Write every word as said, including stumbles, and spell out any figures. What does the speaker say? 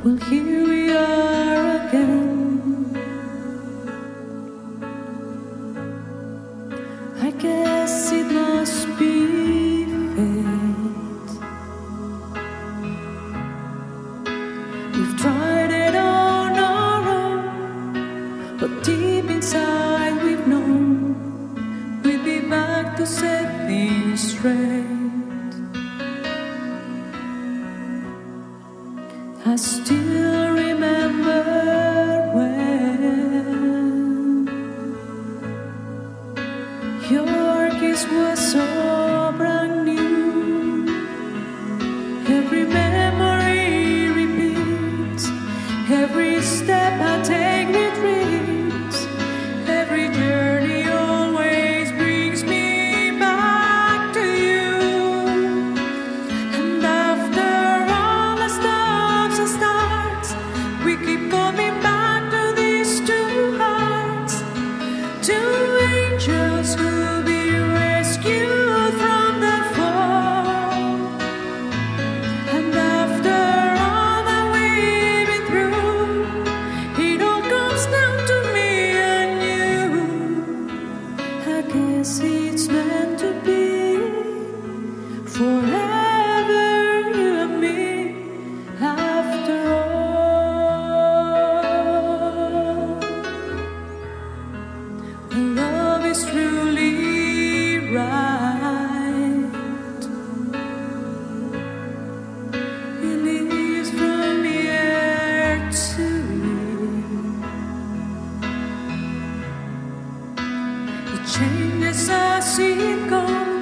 Well, here we are again. I guess it must be fate. We've tried it on our own, but deep inside we've known we'd be back to set things straight. I still remember when your kiss was so brand new. Every memory repeats, every step I take retreats, every journey always brings me back to you. And after all the stops and starts, we keep coming back to these two hearts, two angels who'll be rescued from the fall. And after all that we've been through, it all comes down to me and you. I guess it's meant to be forever, you and me, after all. Love is truly right. It lives from year to year. It changes as it goes.